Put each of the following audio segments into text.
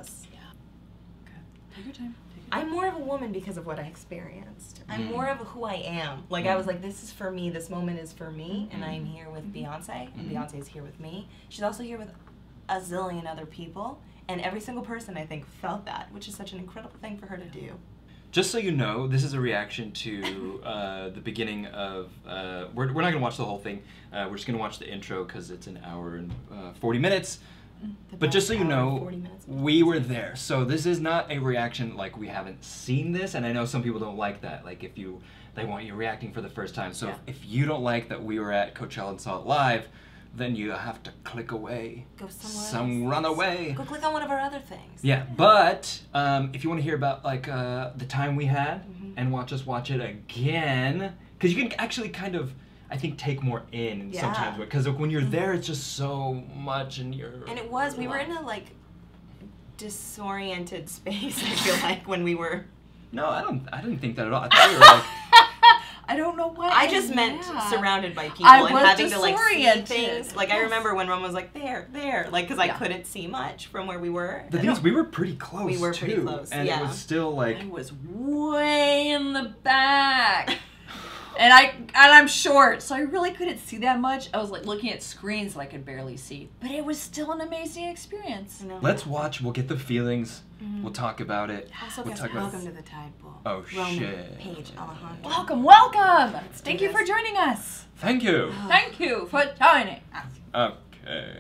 us. Yeah. Okay. Take your time. I'm more of a woman because of what I experienced. I'm more of who I am. Like, I was like, this is for me. This moment is for me. And I'm here with Beyonce. And Beyonce is here with me. She's also here with a zillion other people. And every single person, I think, felt that, which is such an incredible thing for her to do. Just so you know, this is a reaction to the beginning of... we're not going to watch the whole thing. We're just going to watch the intro because it's an hour and 40 minutes. But just so you know, we were there. So this is not a reaction like we haven't seen this. And I know some people don't like that. Like if they want you reacting for the first time. So if you don't like that we were at Coachella and saw it live, then you have to click away. Go somewhere else. Run away. Go click on one of our other things. Yeah, but if you want to hear about like the time we had and watch it again, because you can actually kind of, I think, take more in sometimes, because when you're there, it's just so much, and you're. And it was. We were in a like disoriented space. I feel like when we were. No, I didn't think that at all. I thought we were like. I don't know why. I just meant surrounded by people and having to like see things. Like I remember when Rome was like there, like because I couldn't see much from where we were. The thing is, we were pretty close. We were pretty close, and it was still like. I was way in the back. And I'm short, so I really couldn't see that much. I was like looking at screens that I could barely see. But it was still an amazing experience. Let's watch, we'll get the feelings, we'll talk about it. Also, we'll talk welcome to the Tide Bowl. Oh, Roman, shit. Paige, Alejandro. Welcome! Thank you for joining us. Thank you. Thank you for joining us. Okay.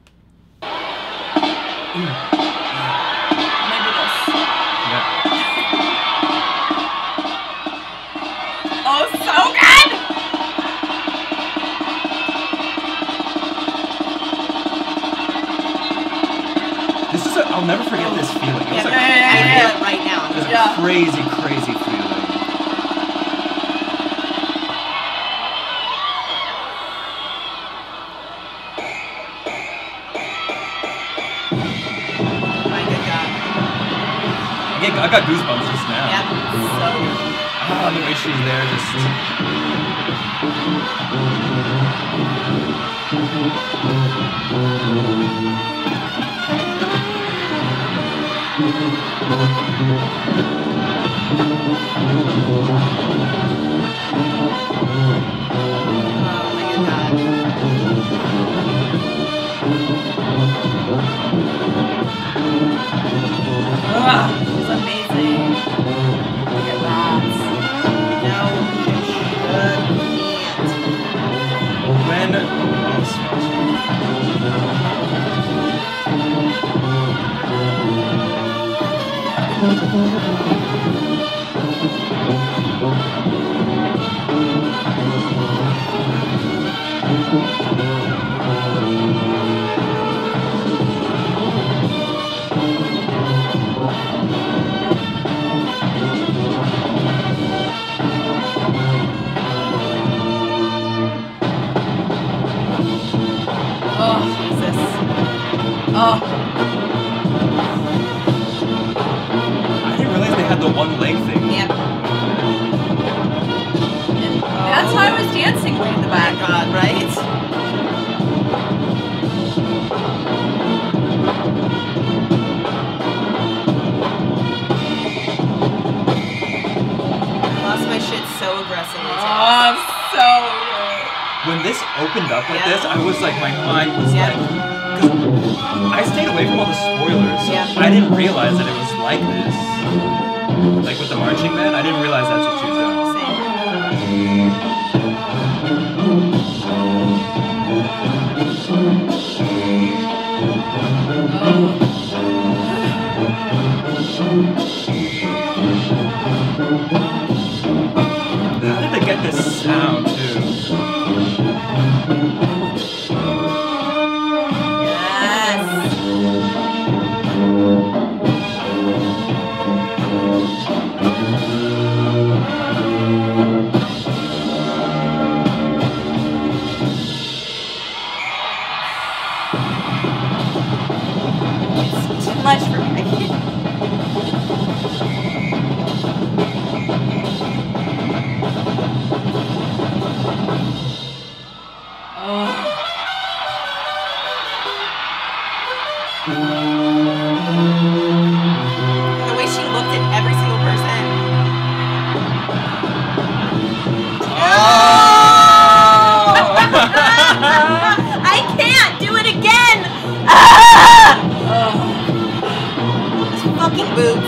Maybe this. Yeah. Oh, so good! This is I'll never forget this feeling. It was I feel it right now. It was a crazy feeling. My good God. I got goosebumps just now. Yeah, so good. Oh, the way she's there, It's amazing. Look at that. Oh, Jesus. Oh. I didn't realize they had the one leg thing. Yep. That's how I was dancing way in the back. My God, right? Lost my shit so aggressively. Oh, so good. When this opened up like this, I was like, my mind was like, 'cause I stayed away from all the spoilers. I didn't realize that it was like this. Like with the marching band, I didn't realize that's what she was doing. How did they get this sound too? It's too much for me. boots.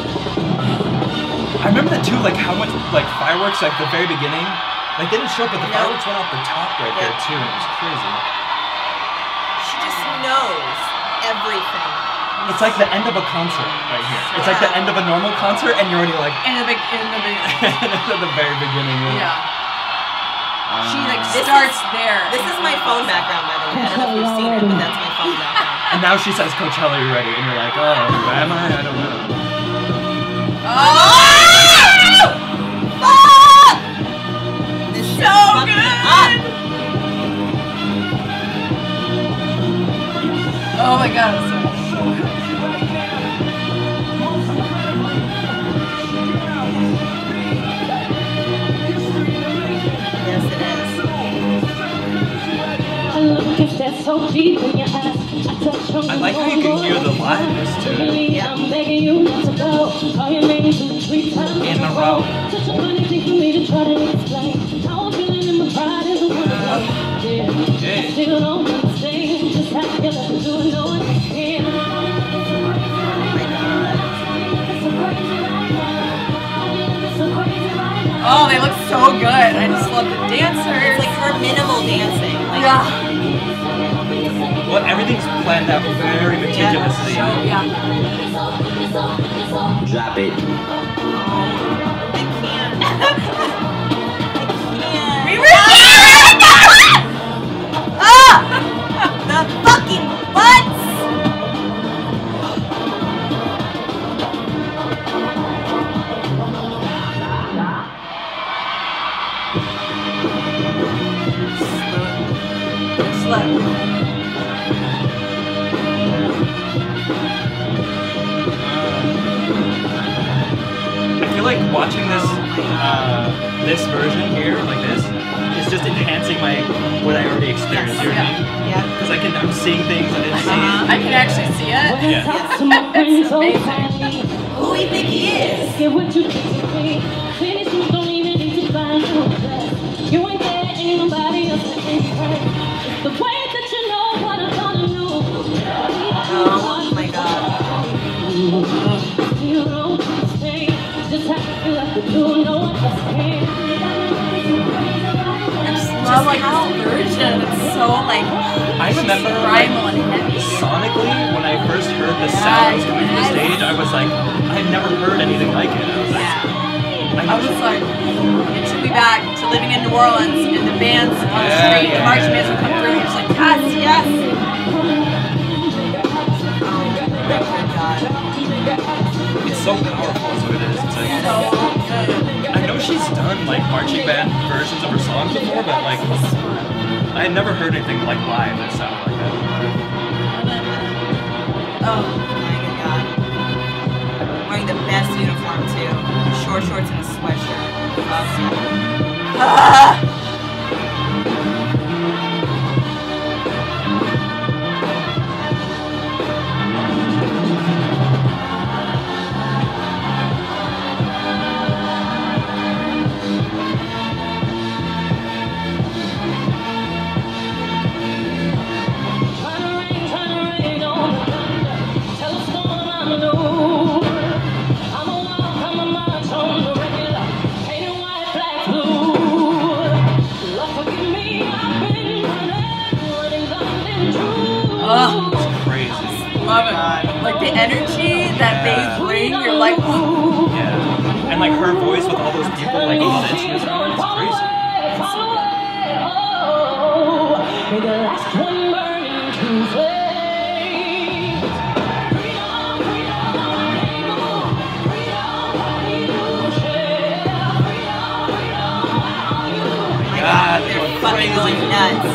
I remember that too, like how much like fireworks, like the very beginning, like they didn't show up, but the fireworks went off the top right there too, and it was crazy. She just knows everything. It's like the end of a concert right here. It's like the end of a normal concert, and you're already like In the at the very beginning. Yeah. She like starts there. This is my phone background, by the way. I don't know if you've seen it, but that's my phone background. And now she says, Coachella, you ready? And you're like, oh, am I? I don't know. Oh! Fuck! This shit So fucked me good! Oh my god, it's so Yes, it is. I like how you can hear the liveness to it. Yeah. In a row. Oh, they look so good. I just love the dancers. It's like her minimal dancing. Like, Yeah. Well, everything's planned out very meticulously. Yeah. Drop it. I can't. We were Ah! The fucking butts! I feel like watching this version here, like this, is just enhancing what I already experienced. You know what I mean? Yeah. Because I'm seeing things I didn't see. I can actually see it. Yeah. It's amazing. Who do you think he is? Get what you think of me. Finish you don't even need to find out that you ain't there, ain't nobody else that can hurt. It's the way that you know what I'm gonna do. Oh my god. You know this thing, just have to feel like you do know what this can. I just love like this version. It's so like I remember primal and heavy. sonically when I first heard the sounds coming from the stage, I was like, I've never heard anything like it. I was like, I was like, it took me back to living in New Orleans and the bands on the street, the marching bands would come through and you're just like, yes, yes. it's so powerful is what it is. It's like, So good. I know she's done like marching band versions of her songs before, but like I had never heard anything like live that sounded like that. Oh my god. Wearing the best uniform too. Short shorts and a sweatshirt. Ah! Oh, It's crazy. love it. Like the energy that they bring, you're like, whoa. Yeah. And like her voice with all those people, like all the instruments around, it's crazy. May the last one burning to flame. Freedom, freedom, God, They're fucking going nuts.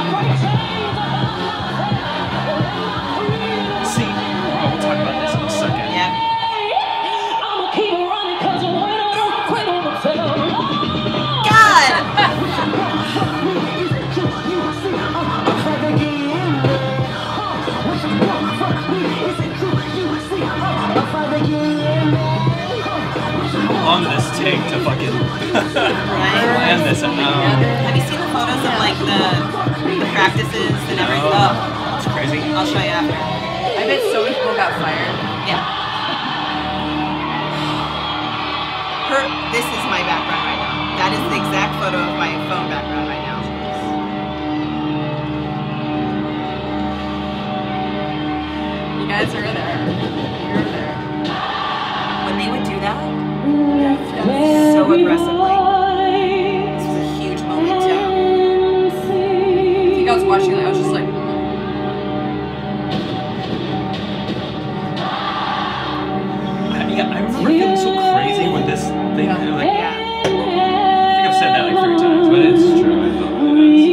See, oh, we'll talk about this in a second. Yeah. I'ma keep running 'cause when I don't quit, I'ma tell. God! How long did this take to fucking plan this out? Have you seen the photos of like the practices and everything? Oh, It's crazy. I'll show you after. I bet so many people got fired. Yeah. This is my background right now. That is the exact photo of my phone background right now. You guys are there. You're there. When they would do that so aggressively, this was a huge moment too. I think I was watching it, I was just like, I remember feeling so crazy with this thing. Like, I think I've said that like 3 times, but it's true. I felt really nice.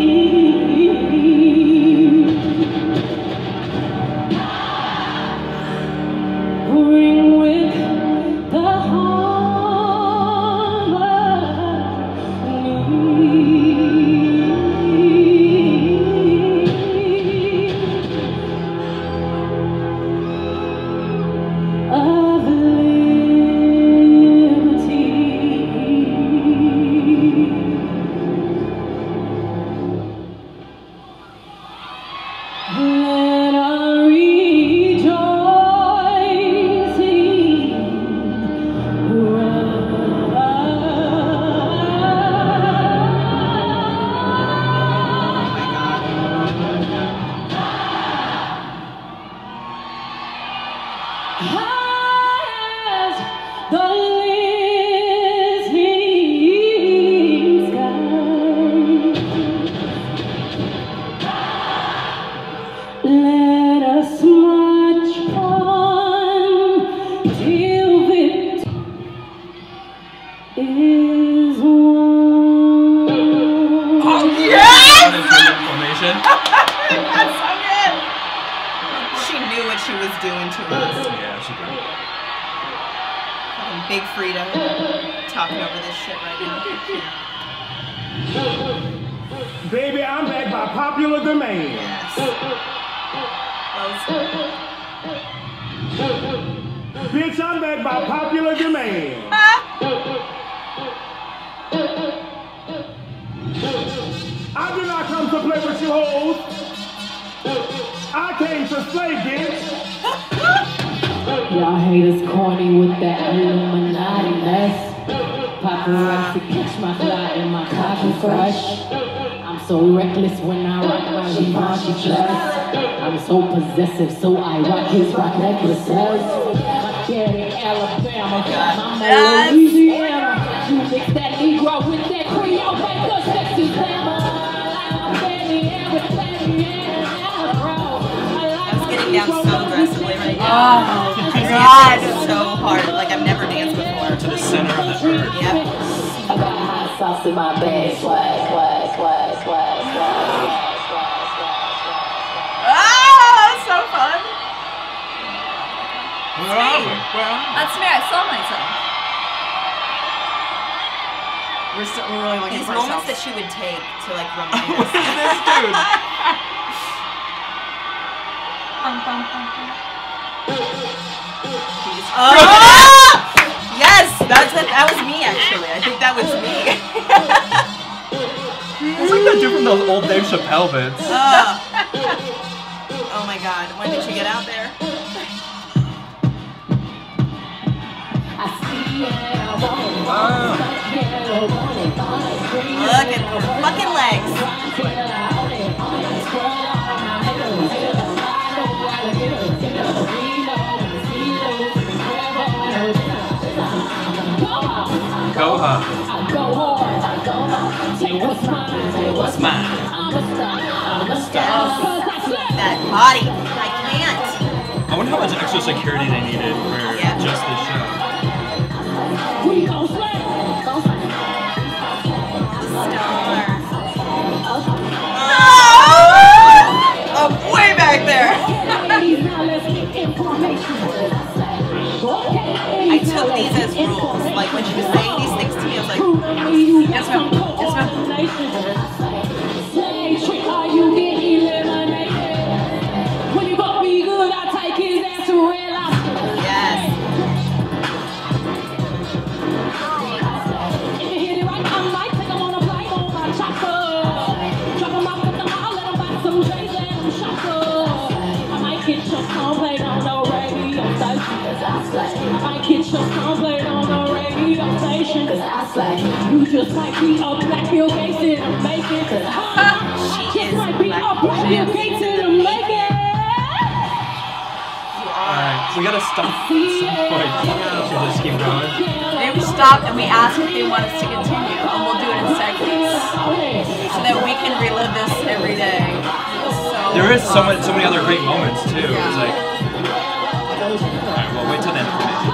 Let us march on till victory is won. oh yes! Formation. That's so good. She knew what she was doing to us. Yeah, she did. Fucking Big Frida talking over this shit right now. Baby, I'm back by popular demand. Yes. Bitch, I'm back by popular demand. I did not come to play with you hoes. I came to slay, bitch. Y'all haters corny with that Illuminati mess. Paparazzi catch my fly and my cocky fresh. I'm so reckless when I rock my Givenchy dress. I'm so possessive, so I rock his rock necklaces. My dad in Alabama, I'm in Louisiana. You mix that Negro with that Creole, make us sexy Bama. That's getting down so aggressively right now. Oh, God, so hard. Like I've never danced before. To the center of the earth. Yep. I got hot sauce in my bag, swag, swag, swag, swag, swag. ah, so fun. Where are we? That's me, I saw myself. We're really looking These for moments that ourselves. she would take to like remind us. This dude. Oh! Yes, that was me actually. I think that was me. It's like that dude from those old Dave Chappelle bits. Oh my God! When did you get out there? Look at her fucking legs. Koha. What's mine? That body. I can't. I wonder how much extra security they needed for just this show. Oh, way back there. I took these as rules. Like when she was saying these things to me, I was like, Yes, ma'am. Yes, ma'am. Are you getting eliminated? When you gon' be good, I take his ass to Red Lobster. yes. If you hit it right, I might take him on a flight on my chopper. Drop him off at the mall, let him buy some J's, let him shopper. I might get your song played on the radio station. I might get your song played on the radio Like, you just might be a black Bill Gates in the making. She is Might be a black Bill Gates in the making. Alright, we gotta stop at some point. Should just keep going? Maybe we stop and we ask if they want us to continue, and we'll do it in segments so that we can relive this every day. There is so many other great moments too. It's like, alright, well, wait till then.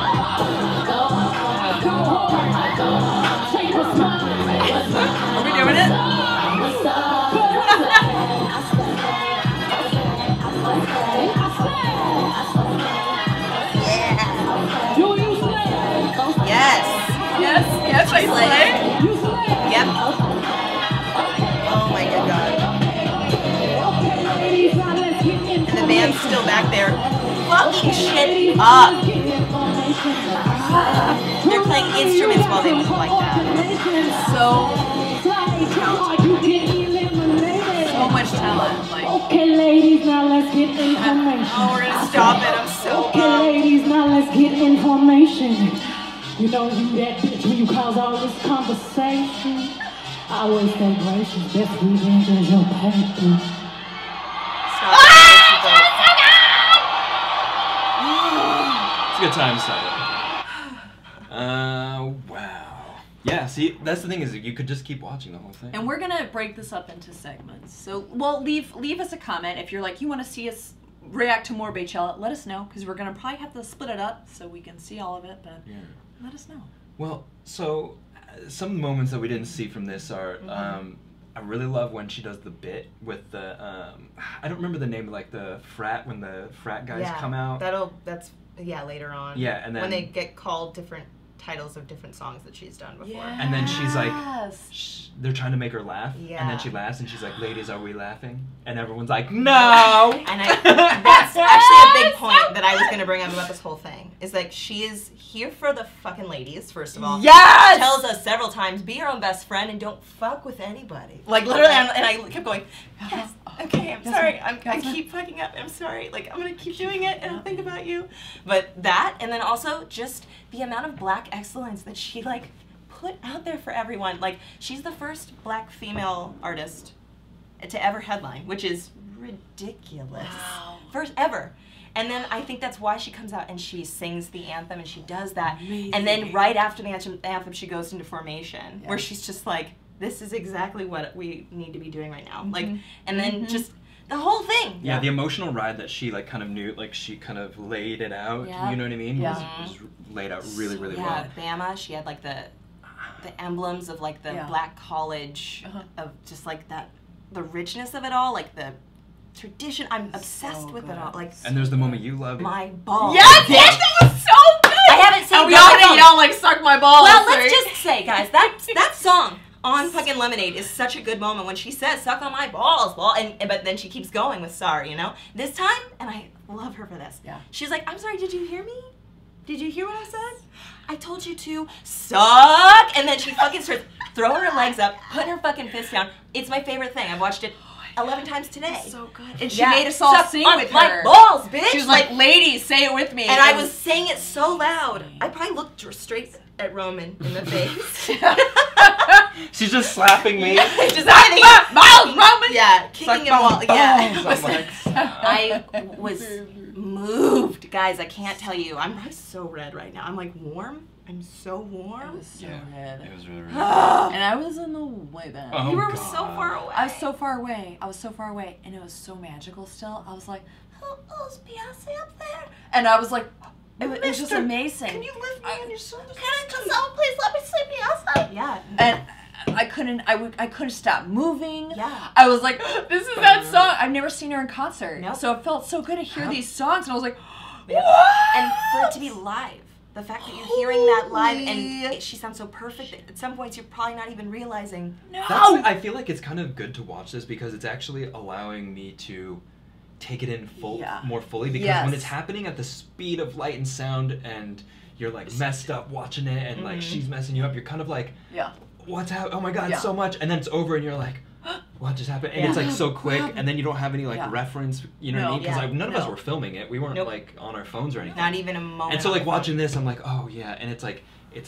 Are we doing it? Yes. Yes, I slay. Yep. Oh my good God. And the band's still back there fucking shit up. They're playing instruments while they move like that. So much talent. Like, Okay, ladies, now let's get information. Oh, we're gonna stop it. I'm so Okay, bummed. ladies, now let's get information. You know you that bitch when you cause all this conversation. I always say gracious, best revenge is your paper. Stop it. It's a good time to start it. Wow. Yeah, see, that's the thing is you could just keep watching the whole thing. and we're gonna break this up into segments. So, well, leave us a comment if you're like you want to see us react to more Beychella. Let us know because we're gonna probably have to split it up so we can see all of it. But Yeah. let us know. Well, so some of the moments that we didn't see from this are, I really love when she does the bit with the, I don't remember the name, like the frat, when the frat guys come out. That's later on. Yeah, and then when they get called different titles of different songs that she's done before. And then she's like, Yes. they're trying to make her laugh, and Yeah. then she laughs, and she's like, "Ladies, are we laughing?" And everyone's like, "No." And that's actually a big point that I was going to bring up about this whole thing. Is like she is here for the fucking ladies, first of all. Yes! Tells us several times, be your own best friend and don't fuck with anybody. Like literally, and I kept going, yes, okay, I'm sorry. I keep fucking up. I'm sorry. Like I'm going to keep doing it and I'll think about you. But that, and then also just the amount of black excellence that she like put out there for everyone. Like she's the first black female artist to ever headline, which is ridiculous. Wow. First ever. And then I think that's why she comes out and she sings the anthem and she does that. Amazing. And then right after the anthem she goes into formation, where she's just like, this is exactly what we need to be doing right now. Like, and then just the whole thing. Yeah, the emotional ride that she like kind of knew, like she kind of laid it out. Yeah. You know what I mean? Yeah. Was laid out really, really Yeah, well. Bama, she had like the emblems of like the Yeah. black college, of just like that, the richness of it all, like the tradition. I'm obsessed with it all. Like And there's the moment you love. my balls. Yes, yes, that was so good. I haven't seen And we Go all Go had to Go. yell like "suck my balls." Well, let's right? just say, guys, that song on fucking Lemonade is such a good moment when she says "suck on my balls," but then she keeps going with "sorry," you know. This time, and I love her for this. Yeah. She's like, "I'm sorry. Did you hear me? Did you hear what I said? I told you to suck." And then she fucking starts throwing her legs up, putting her fucking fist down. It's my favorite thing. I've watched it 11 times today. so good. And she Yeah. made us all Suck sing on with my her. balls, bitch. She was like, "Ladies, say it with me." and I was saying it so loud. I probably looked straight at Roman in the face. She's just slapping me. Just hitting Miles Roman. Yeah, kicking him while, yeah. I'm like, I was moved, guys. I can't tell you. I'm so red right now. I'm like warm. I'm so warm. So yeah, red. it was really, really. And I was in the way back. Oh, You were God. so far away. I was so far away. And it was so magical still. I was like, oh, is Beyonce up there? And I was like, it was just Mister, amazing. Can you lift me on your shoulders? Can someone please let me sleep Beyonce? Yeah. And I couldn't stop moving. Yeah. I was like, this is that song. I've never seen her in concert. Nope. So it felt so good to hear these songs. And I was like, Yep. what? And for it to be live. The fact that you're hearing that live and she sounds so perfect that at some points you're probably not even realizing. No. That's why I feel like it's kind of good to watch this because it's actually allowing me to take it in more fully because when it's happening at the speed of light and sound and you're like messed up watching it and like she's messing you up, you're kind of like, what's happening? Oh my God, so much. And then it's over and you're like, what just happened? And it's like so quick and then you don't have any like reference, you know what I mean? Because like, none of us were filming it. We weren't like on our phones or anything. Not even a moment. And so like watching this, I'm like, oh yeah. And it's like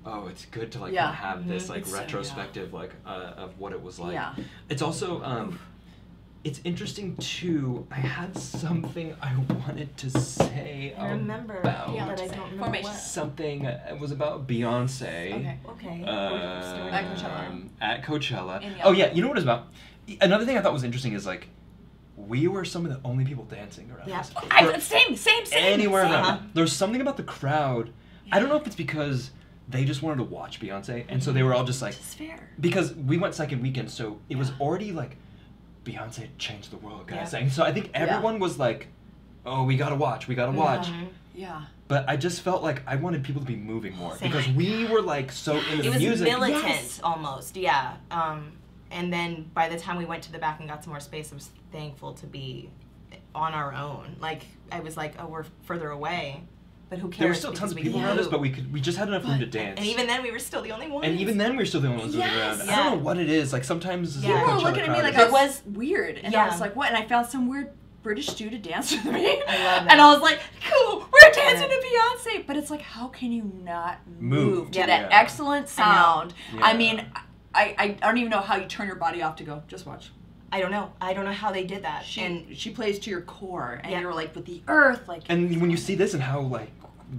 oh, it's good to like Yeah. have this like It's so- retrospective like of what it was like. Yeah. It's also it's interesting too. I had something I wanted to say I remember, about but I don't remember Formation. what. something. It was about Beyonce. Okay. Okay. At Coachella. At Coachella. In the Oh yeah, you know what it's about? Another thing I thought was interesting is like we were some of the only people dancing around Yeah. us. Same. Anywhere same. around. There's something about the crowd. I don't know if it's because they just wanted to watch Beyonce, and so they were all just like, It's fair. because we went second weekend, so it was already like Beyonce changed the world kind Yeah. of thing. So I think everyone was like, oh, we gotta watch. Mhm. Yeah. But I just felt like I wanted people to be moving more Same. because we were like so into It the was music. militant Yes. almost, yeah. And then by the time we went to the back and got some more space, I was thankful to be on our own. Like I was like, oh, we're further away, but who cares? There were still because tons of we people can around us, move. but we just had enough room to dance. And even then, we were still the only ones. And even then, we were still the only ones moving Yes. around. I don't know what it is. Like sometimes Yeah. the People were Coachella looking at me crowd like is- I was weird, and I Yeah. was like, "What?" And I found some weird British dude to dance with me. I love that. And I was like, "Cool, we're dancing to Beyonce." But it's like, how can you not move to Yeah. that Yeah. excellent sound? I Yeah. mean, I don't even know how you turn your body off to go. Just watch. I don't know. I don't know how they did that. She plays to your core, and Yeah. you're like with the earth, like. And when you see this and how like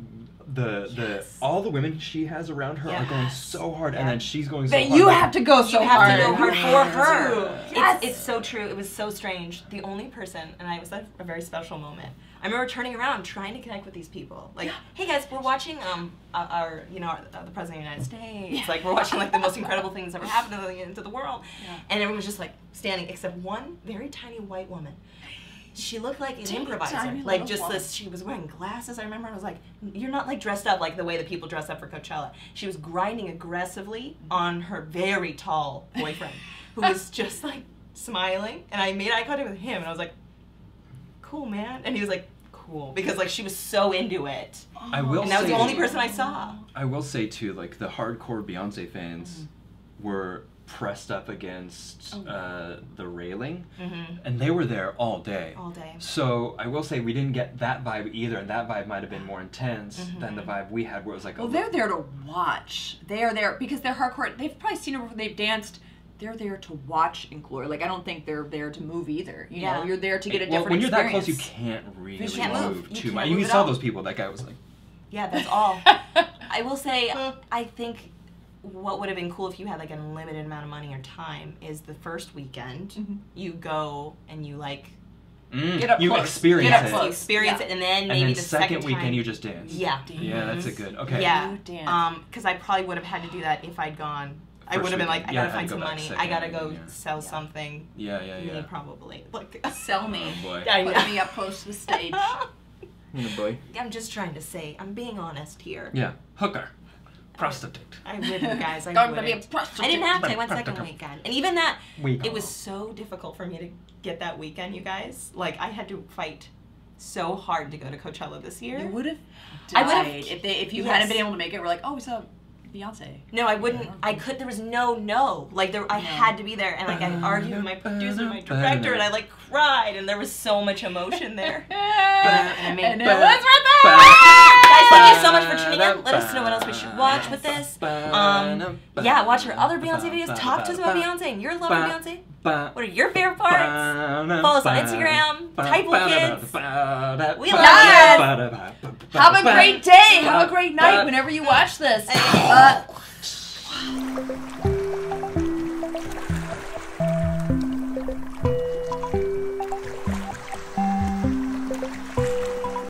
the Yes. all the women she has around her are going Yes. so hard, and Yeah. then she's going so That hard. you like- have to go so you have hard. to go hard for her. Yes. It's so true. It was so strange. The only person, and it was a very special moment. I remember turning around, trying to connect with these people. Like, hey guys, we're watching our the president of the United States. Yeah. Like we're watching like the most incredible things ever happened to the world. Yeah. And everyone was just like standing, except one very tiny white woman. She looked like an Teeny improviser. tiny Like little just woman. this. She was wearing glasses. I remember. I was like, "You're not like dressed up like the way that people dress up for Coachella." She was grinding aggressively on her very tall boyfriend, who was just like smiling. And I made eye contact with him, and I was like, "Cool, man." And he was like, "Cool," because like she was so into it. I will And that was the say- only person I saw. I will say too, like the hardcore Beyonce fans were pressed up against the railing, and they were there all day. All day. So I will say we didn't get that vibe either, and that vibe might have been more intense than the vibe we had, where it was like, Well, they're there to watch. They are there because they're hardcore. They've probably seen it before. They've danced. They're there to watch in glory. Like I don't think they're there to move either. You know, Yeah. you're there to get a well, different when you're that experience. close, you can't really You can't move. move You too can't much. move You at saw all. those people. That guy was like, Yeah, that's all. I will say, I think what would have been cool if you had like an unlimited amount of money or time is the first weekend you go and you like Get up you close. experience Get up it, close. experience it, and then and maybe then the second time, weekend you just dance. yeah. Yeah, that's a good. Okay. Yeah, You dance. because I probably would have had to do that if I'd gone. I First would have been like, I weekend. Yeah, gotta I find had to some go back money. second I gotta go weekend, yeah. sell something. Yeah, yeah, yeah. Me probably. Like, Sell me. Oh boy. Yeah, I Put know. me up close to the stage. Oh boy. I'm just trying to say, I'm being honest here. Yeah. Hooker. Prostitute. I wouldn't, guys. I Don't let me wouldn't. a prostitute. I didn't have to. I went Prostitute. second weekend, and even that, Weekend. it was so difficult for me to get that weekend. You guys, like, I had to fight so hard to go to Coachella this year. You would have I died would've- if you Yes. hadn't been able to make it. We're like, oh, we saw Beyonce. No, I wouldn't. I could. There was no. Like there, I had to be there, and like I argued with my producer, my director, and I like cried, and there was so much emotion there. I mean, and it was right there. Guys, thank you so much for tuning in. Let us know what else we should watch with this. Yeah, watch our other Beyonce videos. Talk to us about Beyonce and your love of Beyonce. What are your favorite parts? Follow us on Instagram. Type with kids. We love Yes. Have a great day. Have a great night whenever you watch this.